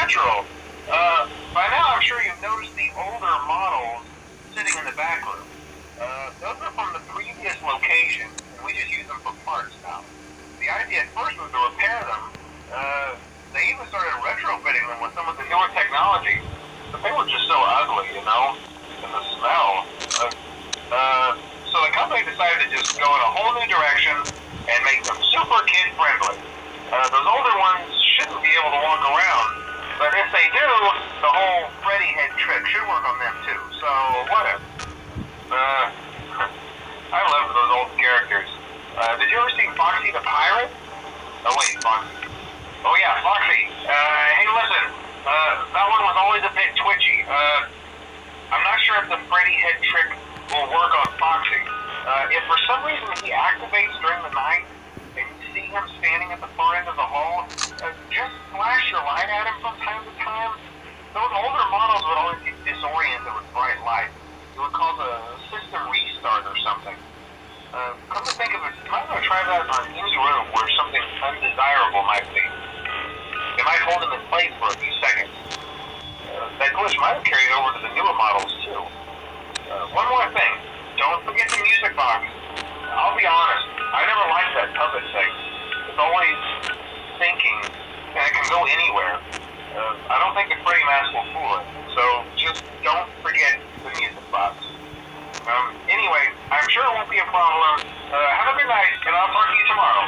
retro. By now I'm sure you've noticed the older models sitting in the back room. Those are from the previous location, and we just use them for parts now. The idea at first was to repair them. They even started retrofitting them with some of the newer technology, but they were just so ugly, you know, and the smell. So the company decided to just go in a whole new direction and make them super kid-friendly. Those older ones shouldn't be able to walk around, but if they do, the whole Freddy head trick should work on them too, so whatever. I love those old characters. Did you ever see Foxy the Pirate? Oh wait, Foxy. Oh yeah, Foxy. Hey listen, that one was always a bit twitchy. I'm not sure if the Freddy head trick will work on Foxy. If for some reason he activates during the night, and you see him standing at the far end of the hall, just flash your light at him from time to time. Those older models would always get disoriented with bright light. It would cause a system restart or something. Come to think of it, you might want to try that on any room where something undesirable might be. It might hold him in place for a few seconds. That glitch might have carried over to the newer models too. One more thing, don't forget the music box. I'll be honest, I never liked that puppet thing. It's always thinking, and it can go anywhere. I don't think the Freddy mask will fool it, so just don't forget the music box. Anyway, I'm sure it won't be a problem. Have a good night, and I'll talk to you tomorrow.